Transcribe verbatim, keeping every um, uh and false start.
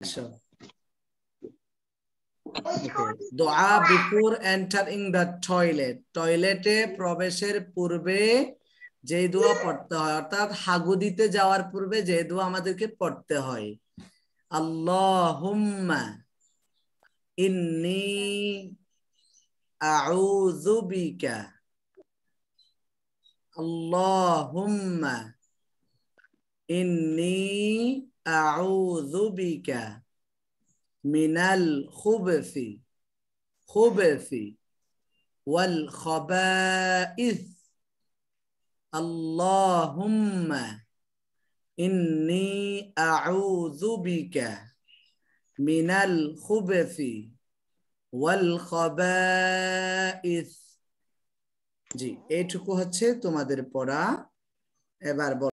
So, okay. Dua before entering the toilet. টয়লেটে প্রবেশের পূর্বে যে দোয়া পড়তে হয়, অর্থাৎ হাগু দিতে যাওয়ার পূর্বে যে দোয়া আমাদেরকে পড়তে হয়। আল্লাহুম্মা ইন্নী আউযু বিকা। আল্লাহুম্মা ইন্নী আউযু বিকা মিনাল খুবসি খুবসি ওয়াল খাবাইস। আল্লাহুম্মা ইন্নী আউযু বিকা মিনাল খুবসি ওয়াল খাবাইস। জি, এইটুকু হচ্ছে তোমাদের পড়া। এবার